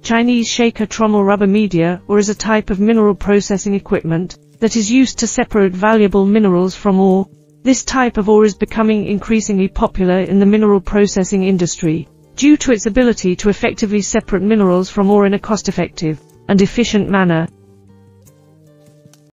Chinese shaker trommel rubber media, or as a type of mineral processing equipment that is used to separate valuable minerals from ore. This type of ore is becoming increasingly popular in the mineral processing industry, due to its ability to effectively separate minerals from ore in a cost-effective and efficient manner.